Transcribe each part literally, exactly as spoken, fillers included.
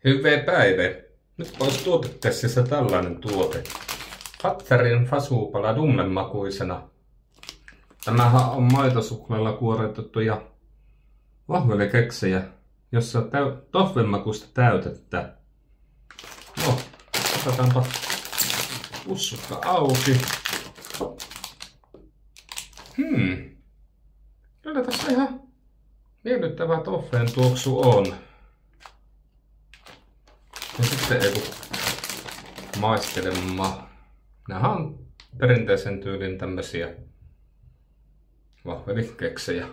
Hyvää päivää. Nyt olisi tuotetessissä tällainen tuote. Fatterin fasupala dumlemakuisena. Tämähän on maitosuklaalla kuoretettuja vahvelikeksejä, jossa täy- tohvemakuista täytettä. No, otetaanpa pussukka auki. Hmm. Kyllä tässä ihan miellyttävä toffeen tuoksu on. Ja sitten ei kun maistelemaan. Nämä on perinteisen tyylin tämmösiä vahvelikeksejä.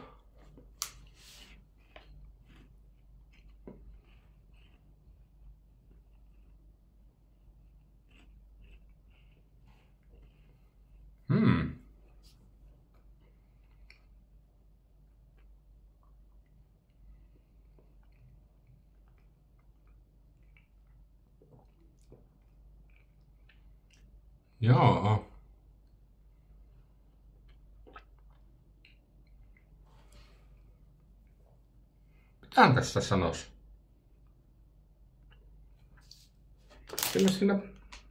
Hmm. Joo. Mitähän tässä sanois? Kyllä siinä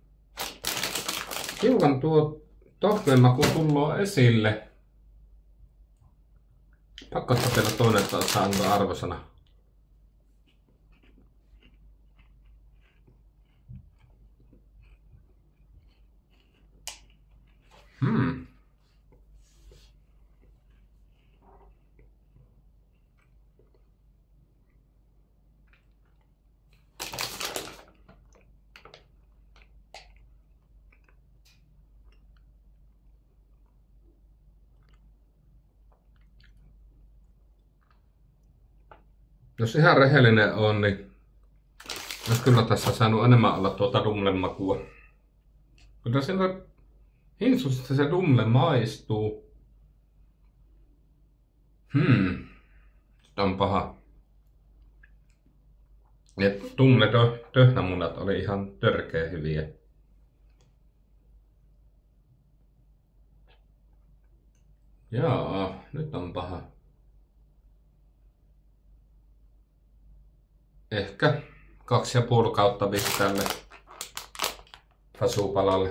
hiukan tuo tohvemaku tulee esille. Pakko kokeilla toinen, että saa antaa arvosana. Hmm. Jos ihan rehellinen on, niin olisi kyllä tässä saanut enemmän olla tuota dumlemakua. Kyllä siinä hinsusta se dumle maistuu. Hmm. Sitä on paha. Ja dumle töhnämunat oli ihan törkeä hyviä. Jaa, nyt on paha. Ehkä kaksi ja puoli kautta viisi tälle fasupalalle.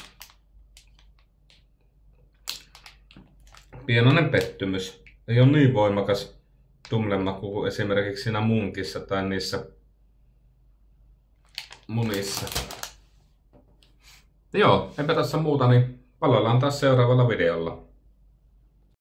Pienoinen pettymys. Ei ole niin voimakas dumlemaku kuin esimerkiksi siinä munkissa tai niissä munissa. Joo, eipä tässä muuta, niin palaillaan taas seuraavalla videolla.